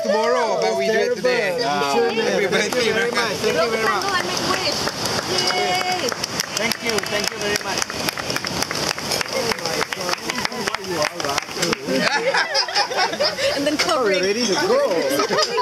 us tomorrow, but we do it today. Thank you very much. Thank you very much. Yay! Thank you very much. And then covering. Ready to go.